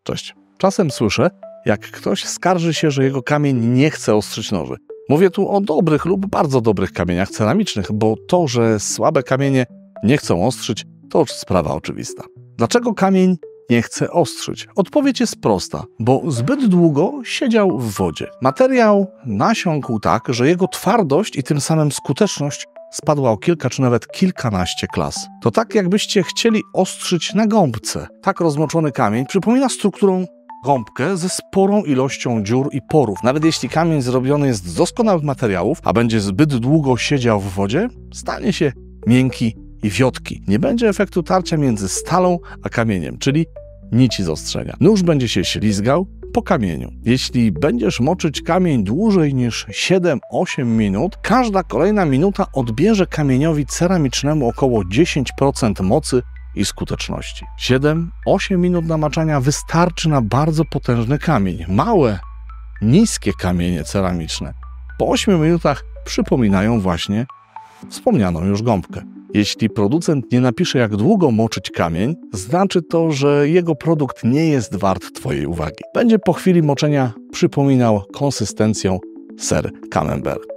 Cześć. Czasem słyszę, jak ktoś skarży się, że jego kamień nie chce ostrzyć noży. Mówię tu o dobrych lub bardzo dobrych kamieniach ceramicznych, bo to, że słabe kamienie nie chcą ostrzyć, to już sprawa oczywista. Dlaczego kamień nie chce ostrzyć? Odpowiedź jest prosta, bo zbyt długo siedział w wodzie. Materiał nasiąkł tak, że jego twardość i tym samym skuteczność spadła o kilka czy nawet kilkanaście klas. To tak, jakbyście chcieli ostrzyć na gąbce. Tak rozmoczony kamień przypomina strukturą gąbkę ze sporą ilością dziur i porów. Nawet jeśli kamień zrobiony jest z doskonałych materiałów, a będzie zbyt długo siedział w wodzie, stanie się miękki i wiotki. Nie będzie efektu tarcia między stalą a kamieniem, czyli nici z ostrzenia. Nóż będzie się ślizgał po kamieniu. Jeśli będziesz moczyć kamień dłużej niż 7-8 minut, każda kolejna minuta odbierze kamieniowi ceramicznemu około 10% mocy i skuteczności. 7-8 minut namaczania wystarczy na bardzo potężny kamień. Małe, niskie kamienie ceramiczne po 8 minutach przypominają właśnie wspomnianą już gąbkę. Jeśli producent nie napisze, jak długo moczyć kamień, znaczy to, że jego produkt nie jest wart Twojej uwagi. Będzie po chwili moczenia przypominał konsystencją ser camembert.